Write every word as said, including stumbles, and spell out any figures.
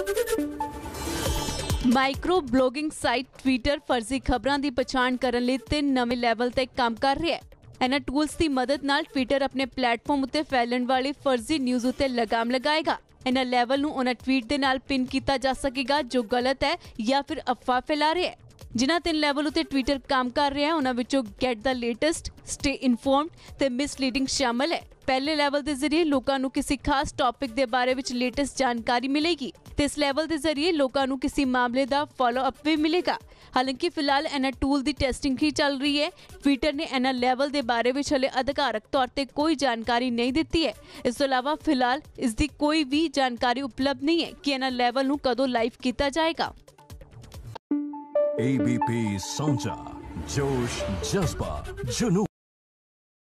Micro blogging site Twitter ਫਰਜ਼ੀ ਖਬਰਾਂ ਦੀ ਪਛਾਣ ਕਰਨ ਲਈ ਤਿੰਨ ਨਵੇਂ ਲੈਵਲ ਤੇ ਕੰਮ ਕਰ ਰਿਹਾ ਹੈ। ਇਹਨਾਂ ਟੂਲਸ ਦੀ ਮਦਦ ਨਾਲ ਟਵਿੱਟਰ ਆਪਣੇ ਪਲੇਟਫਾਰਮ ਉੱਤੇ ਫੈਲਣ ਵਾਲੀ ਫਰਜ਼ੀ ਨਿਊਜ਼ ਉੱਤੇ ਲਗਾਮ ਲਗਾਏਗਾ। ਇਹਨਾਂ ਲੈਵਲ ਨੂੰ ਉਹਨਾਂ ਟਵੀਟ ਦੇ ਨਾਲ ਪਿਨ ਕੀਤਾ ਜਾ ਸਕੇਗਾ ਜੋ ਗਲਤ ਹੈ ਜਾਂ ਫਿਰ ਅਫਵਾਹ ਫੈਲਾ ਰਿਹਾ ਹੈ। ਜਿਨ੍ਹਾਂ ਤਿੰਨ ਲੈਵਲ ਉੱਤੇ ਟਵਿੱਟਰ ਕੰਮ ਕਰ ਰਿਹਾ ਹੈ ਉਹਨਾਂ ਵਿੱਚੋਂ get the latest, stay informed ਤੇ ਮਿਸਲੀਡਿੰਗ ਸ਼ਾਮਲ ਹੈ। ਪਹਿਲੇ ਲੈਵਲ ਦੇ ਜ਼ਰੀਏ ਲੋਕਾਂ ਨੂੰ ਕਿਸੇ ਖਾਸ ਟੌਪਿਕ ਦੇ ਬਾਰੇ ਵਿੱਚ ਲੇਟੈਸਟ ਜਾਣਕਾਰੀ ਮਿਲੇਗੀ ਤੇ ਇਸ ਲੈਵਲ ਦੇ ਜ਼ਰੀਏ ਲੋਕਾਂ ਨੂੰ ਕਿਸੇ ਮਾਮਲੇ ਦਾ ਫਾਲੋ ਅਪ ਵੀ ਮਿਲੇਗਾ। ਹਾਲਾਂਕਿ ਫਿਲਹਾਲ ਇਹਨਾਂ ਟੂਲ ਦੀ ਟੈਸਟਿੰਗ ਹੀ ਚੱਲ ਰਹੀ ਹੈ। ਟਵਿੱਟਰ ਨੇ ਇਹਨਾਂ ਲੈਵਲ ਦੇ ਬਾਰੇ ਵਿੱਚ ਹਲੇ ਅਧਿਕਾਰਕ ਤੌਰ ਤੇ ਕੋਈ ਜਾਣਕਾਰੀ ਨਹੀਂ ਦਿੱਤੀ ਹੈ। ਇਸ ਤੋਂ ਇਲਾਵਾ ਫਿਲਹਾਲ ਇਸ ਦੀ ਕੋਈ ਵੀ ਜਾਣਕਾਰੀ ਉਪਲਬਧ ਨਹੀਂ ਹੈ ਕਿ ਇਹਨਾਂ ਲੈਵਲ ਨੂੰ ਕਦੋਂ ਲਾਈਵ ਕੀਤਾ ਜਾਏਗਾ। A B P Sonja, जोश जज्बा जुनून।